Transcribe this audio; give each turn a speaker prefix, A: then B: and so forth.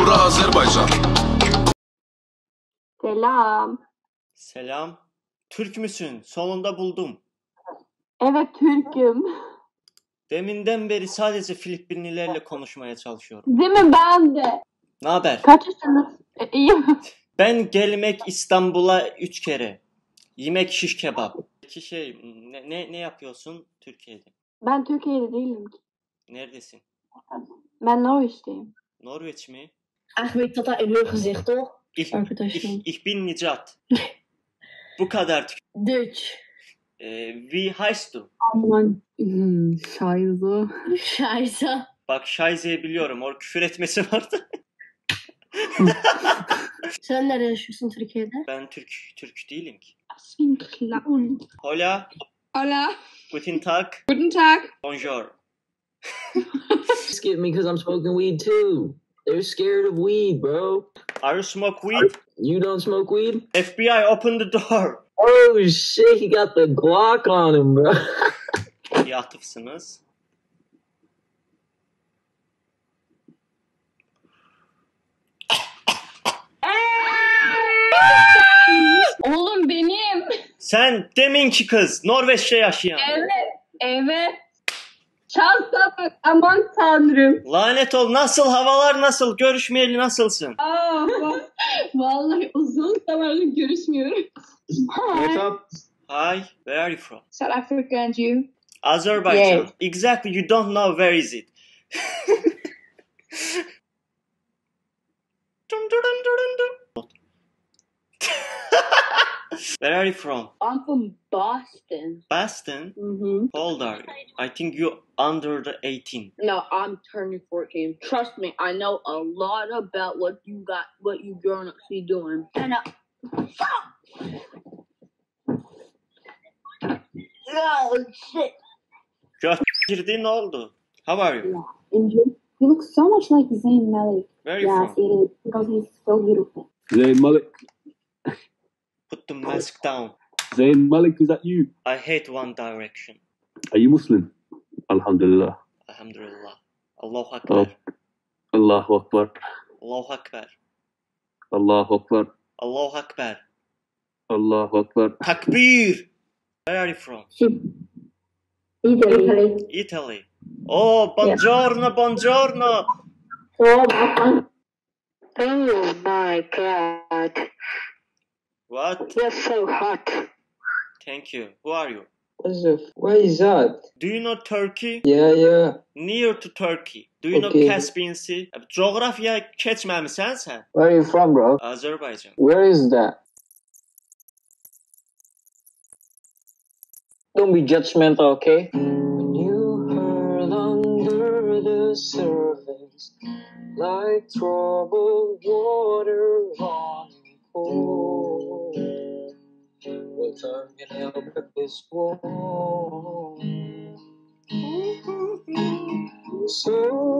A: bura Azerbaycan.
B: Selam.
C: Selam. Türk müsün? Sonunda buldum.
B: Evet, Türk'üm.
C: Deminden beri sadece Filipinlilerle konuşmaya çalışıyorum.
B: Değil mi? Ben de.
C: Ne haber?
B: Kaçısınız? İyiyim.
C: Ben gelmek İstanbul'a 3 kere. Yemek şiş kebap. Peki ne yapıyorsun Türkiye'de?
B: Ben Türkiye'de değilim ki.
C: Neredesin?
B: Ben Norveç'teyim.
C: Norveç mi?
D: Eigenlijk weet dat in hun gezicht, toch?
C: Ich bin Nicat. Bu kadar.
D: Dutch.
C: Wie heißt du?
B: Aman. Scheiße.
D: Scheiße.
C: Bak Şayze'yi biliyorum. O küfür etmesi vardı.
D: Sen nerede yaşıyorsun Türkiye'de?
C: Ben Türk değilim ki.
B: Ein Clown.
C: Hola.
B: Hola.
C: Guten Tag.
B: Guten Tag.
C: Bonjour.
E: Skip me because I'm smoking weed too. They're scared of weed, bro.
C: Are you smoke weed?
E: You don't smoke weed?
C: FBI, open the door.
E: Oh shit, he got the Glock on him, bro.
C: İyi atıfsınız.
B: Oğlum benim.
C: Sen deminki kız, Norveç'te yaşayan.
B: Evet. Şansa bak. Aman tanrım.
C: Lanet ol, nasıl, havalar nasıl, görüşmeyeli nasılsın?
B: Vallahi uzun zamandır görüşmüyoruz.
F: What's up?
C: Hi, where are you from?
B: South Africa and you?
C: Azerbaijan.
B: Yes.
C: Exactly, you don't know where is it. Where are you from?
B: I'm from Boston.
C: Boston?
B: Mm-hmm.
C: How old are you? I think you under the 18.
B: No, I'm turning 14. Trust me, I know a lot about what you grown-ups be doing. And oh, shit.
C: Girdi, ne oldu? How are you?
B: You look so much like Zayn Malik.
C: Where are you
B: Yes,
C: from?
B: it is. Because he's so beautiful.
F: Zayn Malik.
C: Put the mask down.
F: Zayn Malik, is that you?
C: I hate One Direction.
F: Are you Muslim? Alhamdulillah.
C: Alhamdulillah. Allahu Akbar.
F: Allahu Akbar.
C: Allahu Akbar.
F: Allahu Akbar.
C: Allahu Akbar.
F: Allahu Akbar.
C: Takbir. Where are you from?
B: Italy.
C: Italy. Oh, buongiorno, buongiorno.
D: Oh my god.
C: What?
D: You're so hot.
C: Thank you. Who are you?
E: Where is that?
C: Do you know Turkey?
E: Yeah.
C: Near to Turkey. Do you know
E: Okay.
C: Caspian Sea? Coğrafya keçməmisən sən?
E: Where are you from, bro?
C: Azerbaycan.
E: Where is that? Don't be judgmental, okay? When you hurl under the surface, like troubled water running cold. What time can help but this war? So